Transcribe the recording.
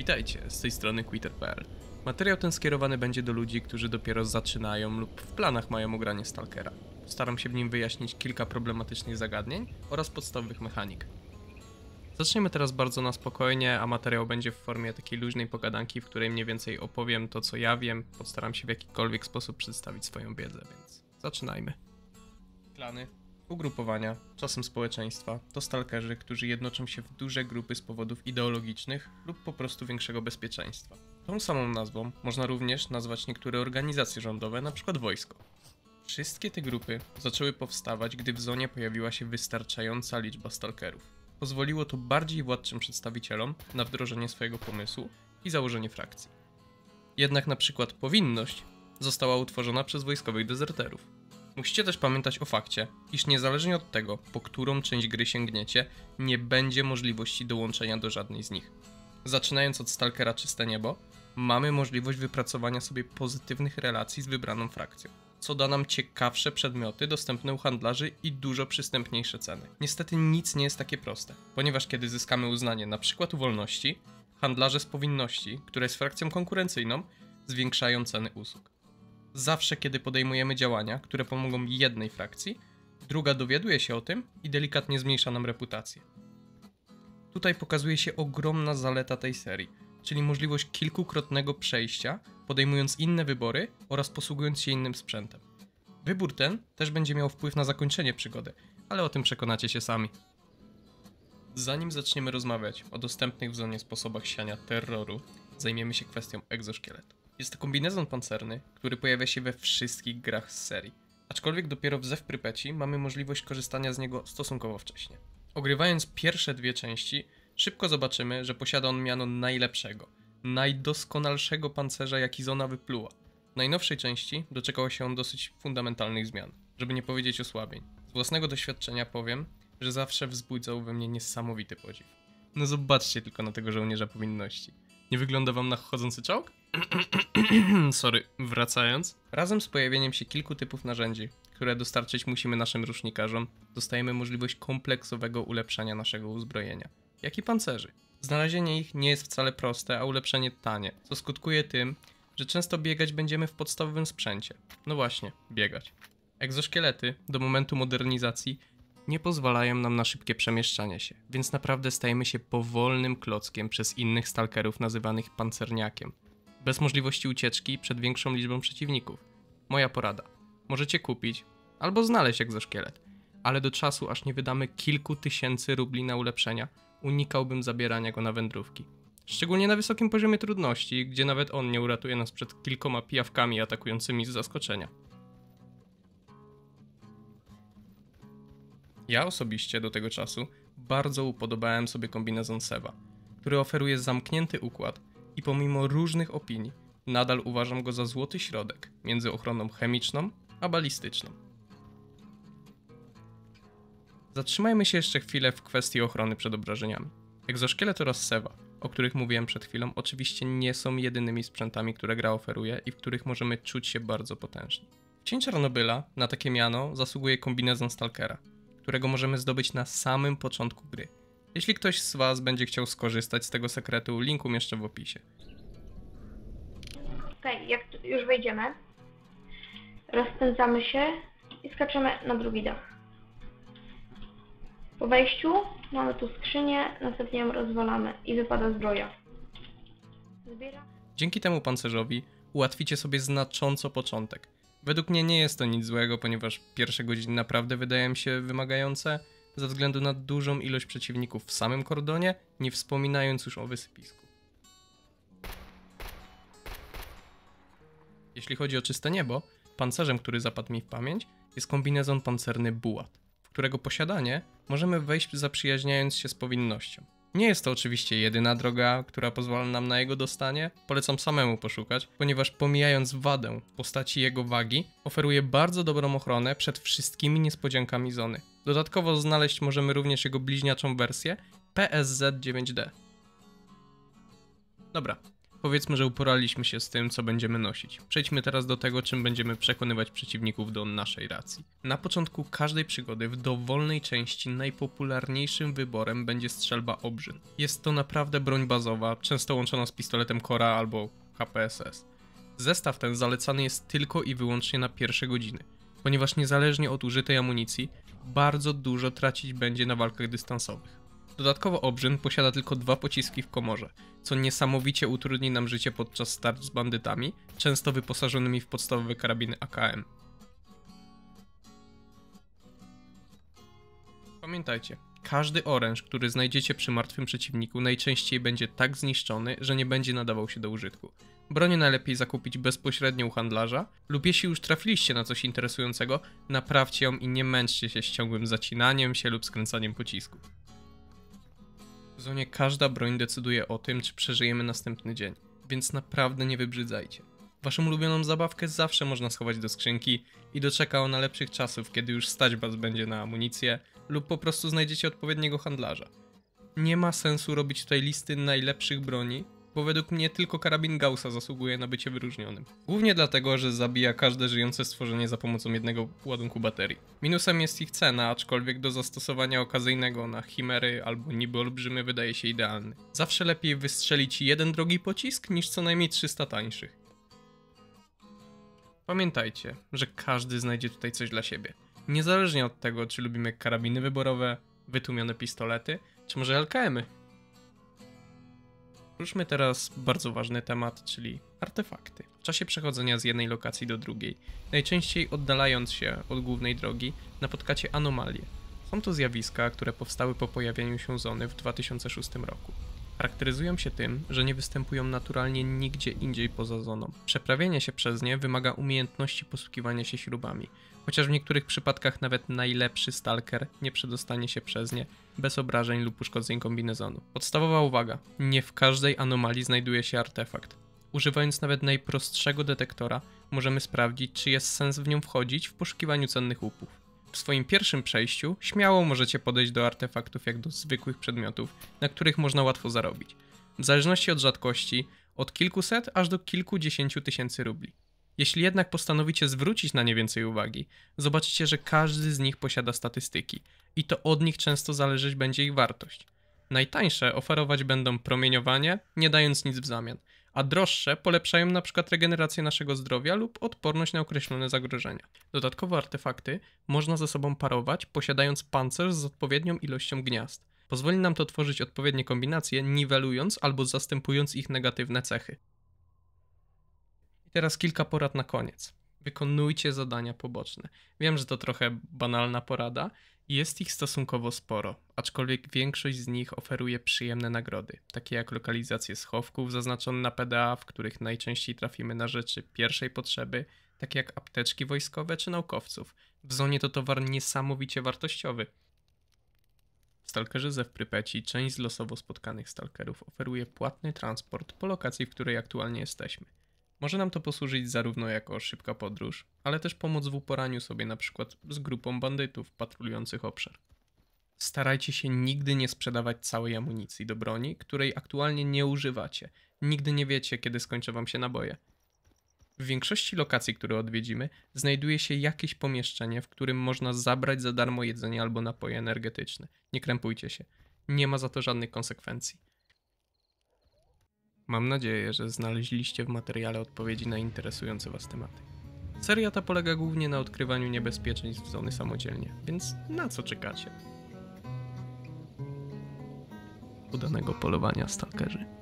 Witajcie, z tej strony Quitter.pl. Materiał ten skierowany będzie do ludzi, którzy dopiero zaczynają lub w planach mają ogranie Stalkera. Staram się w nim wyjaśnić kilka problematycznych zagadnień oraz podstawowych mechanik. Zaczniemy teraz bardzo na spokojnie, a materiał będzie w formie takiej luźnej pogadanki, w której mniej więcej opowiem to, co ja wiem, postaram się w jakikolwiek sposób przedstawić swoją wiedzę, więc zaczynajmy. Klany, ugrupowania, czasem społeczeństwa, to stalkerzy, którzy jednoczą się w duże grupy z powodów ideologicznych lub po prostu większego bezpieczeństwa. Tą samą nazwą można również nazwać niektóre organizacje rządowe, np. wojsko. Wszystkie te grupy zaczęły powstawać, gdy w zonie pojawiła się wystarczająca liczba stalkerów. Pozwoliło to bardziej władczym przedstawicielom na wdrożenie swojego pomysłu i założenie frakcji. Jednak na przykład powinność została utworzona przez wojskowych dezerterów. Musicie też pamiętać o fakcie, iż niezależnie od tego, po którą część gry sięgniecie, nie będzie możliwości dołączenia do żadnej z nich. Zaczynając od Stalkera Czyste Niebo, mamy możliwość wypracowania sobie pozytywnych relacji z wybraną frakcją, co da nam ciekawsze przedmioty dostępne u handlarzy i dużo przystępniejsze ceny. Niestety nic nie jest takie proste, ponieważ kiedy zyskamy uznanie np. u wolności, handlarze z powinności, która jest frakcją konkurencyjną, zwiększają ceny usług. Zawsze kiedy podejmujemy działania, które pomogą jednej frakcji, druga dowiaduje się o tym i delikatnie zmniejsza nam reputację. Tutaj pokazuje się ogromna zaleta tej serii, czyli możliwość kilkukrotnego przejścia, podejmując inne wybory oraz posługując się innym sprzętem. Wybór ten też będzie miał wpływ na zakończenie przygody, ale o tym przekonacie się sami. Zanim zaczniemy rozmawiać o dostępnych w zonie sposobach siania terroru, zajmiemy się kwestią egzoszkieletu. Jest to kombinezon pancerny, który pojawia się we wszystkich grach z serii, aczkolwiek dopiero w Zew Prypeci mamy możliwość korzystania z niego stosunkowo wcześnie. Ogrywając pierwsze dwie części, szybko zobaczymy, że posiada on miano najlepszego, najdoskonalszego pancerza, jaki zona wypluła. W najnowszej części doczekało się on dosyć fundamentalnych zmian, żeby nie powiedzieć osłabień. Z własnego doświadczenia powiem, że zawsze wzbudzał we mnie niesamowity podziw. No zobaczcie tylko na tego żołnierza powinności. Nie wygląda wam na chodzący czołg? Sorry, wracając. Razem z pojawieniem się kilku typów narzędzi, które dostarczyć musimy naszym rusznikarzom, dostajemy możliwość kompleksowego ulepszania naszego uzbrojenia, jak i pancerzy. Znalezienie ich nie jest wcale proste, a ulepszenie tanie, co skutkuje tym, że często biegać będziemy w podstawowym sprzęcie. No właśnie, biegać. Egzoszkielety do momentu modernizacji nie pozwalają nam na szybkie przemieszczanie się, więc naprawdę stajemy się powolnym klockiem przez innych stalkerów nazywanych pancerniakiem, bez możliwości ucieczki przed większą liczbą przeciwników. Moja porada. Możecie kupić albo znaleźć egzoszkielet, ale do czasu aż nie wydamy kilku tysięcy rubli na ulepszenia, unikałbym zabierania go na wędrówki. Szczególnie na wysokim poziomie trudności, gdzie nawet on nie uratuje nas przed kilkoma pijawkami atakującymi z zaskoczenia. Ja osobiście do tego czasu bardzo upodobałem sobie kombinezon Seva, który oferuje zamknięty układ i pomimo różnych opinii nadal uważam go za złoty środek między ochroną chemiczną a balistyczną. Zatrzymajmy się jeszcze chwilę w kwestii ochrony przed obrażeniami. Egzoszkielet oraz Seva, o których mówiłem przed chwilą, oczywiście nie są jedynymi sprzętami, które gra oferuje i w których możemy czuć się bardzo potężni. W Cień Czarnobyla na takie miano zasługuje kombinezon Stalkera, którego możemy zdobyć na samym początku gry. Jeśli ktoś z was będzie chciał skorzystać z tego sekretu, link umieszczę w opisie. Okej, jak już wejdziemy, rozpędzamy się i skaczemy na drugi dach. Po wejściu mamy tu skrzynię, następnie ją rozwalamy i wypada zbroja. Dzięki temu pancerzowi ułatwicie sobie znacząco początek. Według mnie nie jest to nic złego, ponieważ pierwsze godziny naprawdę wydają się wymagające ze względu na dużą ilość przeciwników w samym kordonie, nie wspominając już o wysypisku. Jeśli chodzi o Czyste Niebo, pancerzem, który zapadł mi w pamięć, jest kombinezon pancerny Bułat, w którego posiadanie możemy wejść zaprzyjaźniając się z powinnością. Nie jest to oczywiście jedyna droga, która pozwala nam na jego dostanie, polecam samemu poszukać, ponieważ pomijając wadę w postaci jego wagi, oferuje bardzo dobrą ochronę przed wszystkimi niespodziankami zony. Dodatkowo znaleźć możemy również jego bliźniaczą wersję PSZ-9D. Dobra, Powiedzmy, że uporaliśmy się z tym, co będziemy nosić. Przejdźmy teraz do tego, czym będziemy przekonywać przeciwników do naszej racji. Na początku każdej przygody w dowolnej części najpopularniejszym wyborem będzie strzelba obrzyn. Jest to naprawdę broń bazowa, często łączona z pistoletem Kora albo HPSS. Zestaw ten zalecany jest tylko i wyłącznie na pierwsze godziny, ponieważ niezależnie od użytej amunicji, bardzo dużo tracić będzie na walkach dystansowych. Dodatkowo obrzyn posiada tylko 2 pociski w komorze, co niesamowicie utrudni nam życie podczas starć z bandytami, często wyposażonymi w podstawowe karabiny AKM. Pamiętajcie, każdy oręż, który znajdziecie przy martwym przeciwniku, najczęściej będzie tak zniszczony, że nie będzie nadawał się do użytku. Bronię najlepiej zakupić bezpośrednio u handlarza, lub jeśli już trafiliście na coś interesującego, naprawcie ją i nie męczcie się z ciągłym zacinaniem się lub skręcaniem pocisków. W zonie każda broń decyduje o tym, czy przeżyjemy następny dzień, więc naprawdę nie wybrzydzajcie. Waszą ulubioną zabawkę zawsze można schować do skrzynki i doczeka ona lepszych czasów, kiedy już stać was będzie na amunicję lub po prostu znajdziecie odpowiedniego handlarza. Nie ma sensu robić tutaj listy najlepszych broni, bo według mnie tylko karabin Gaussa zasługuje na bycie wyróżnionym. Głównie dlatego, że zabija każde żyjące stworzenie za pomocą jednego ładunku baterii. Minusem jest ich cena, aczkolwiek do zastosowania okazyjnego na chimery albo niby olbrzymy wydaje się idealny. Zawsze lepiej wystrzelić jeden drogi pocisk niż co najmniej 300 tańszych. Pamiętajcie, że każdy znajdzie tutaj coś dla siebie. Niezależnie od tego, czy lubimy karabiny wyborowe, wytłumione pistolety, czy może LKM-y. Ruszmy teraz bardzo ważny temat, czyli artefakty. W czasie przechodzenia z jednej lokacji do drugiej, najczęściej oddalając się od głównej drogi, napotkacie anomalie. Są to zjawiska, które powstały po pojawieniu się zony w 2006 roku. Charakteryzują się tym, że nie występują naturalnie nigdzie indziej poza zoną. Przeprawienie się przez nie wymaga umiejętności posługiwania się śrubami, chociaż w niektórych przypadkach nawet najlepszy stalker nie przedostanie się przez nie bez obrażeń lub uszkodzeń kombinezonu. Podstawowa uwaga, nie w każdej anomalii znajduje się artefakt. Używając nawet najprostszego detektora, możemy sprawdzić, czy jest sens w nią wchodzić w poszukiwaniu cennych łupów. W swoim pierwszym przejściu śmiało możecie podejść do artefaktów jak do zwykłych przedmiotów, na których można łatwo zarobić. W zależności od rzadkości, od kilkuset aż do kilkudziesięciu tysięcy rubli. Jeśli jednak postanowicie zwrócić na nie więcej uwagi, zobaczycie, że każdy z nich posiada statystyki i to od nich często zależeć będzie ich wartość. Najtańsze oferować będą promieniowanie, nie dając nic w zamian, a droższe polepszają np. regenerację naszego zdrowia lub odporność na określone zagrożenia. Dodatkowo artefakty można ze sobą parować, posiadając pancerz z odpowiednią ilością gniazd. Pozwoli nam to tworzyć odpowiednie kombinacje, niwelując albo zastępując ich negatywne cechy. I teraz kilka porad na koniec. Wykonujcie zadania poboczne. Wiem, że to trochę banalna porada, jest ich stosunkowo sporo, aczkolwiek większość z nich oferuje przyjemne nagrody, takie jak lokalizacje schowków zaznaczone na PDA, w których najczęściej trafimy na rzeczy pierwszej potrzeby, takie jak apteczki wojskowe czy naukowców. W zonie to towar niesamowicie wartościowy. Stalkerzy ze Prypeci, część z losowo spotkanych stalkerów, oferuje płatny transport po lokacji, w której aktualnie jesteśmy. Może nam to posłużyć zarówno jako szybka podróż, ale też pomóc w uporaniu sobie np. z grupą bandytów patrolujących obszar. Starajcie się nigdy nie sprzedawać całej amunicji do broni, której aktualnie nie używacie. Nigdy nie wiecie, kiedy skończą wam się naboje. W większości lokacji, które odwiedzimy, znajduje się jakieś pomieszczenie, w którym można zabrać za darmo jedzenie albo napoje energetyczne. Nie krępujcie się. Nie ma za to żadnych konsekwencji. Mam nadzieję, że znaleźliście w materiale odpowiedzi na interesujące was tematy. Seria ta polega głównie na odkrywaniu niebezpieczeństw zony samodzielnie, więc na co czekacie? Udanego polowania, stalkerzy.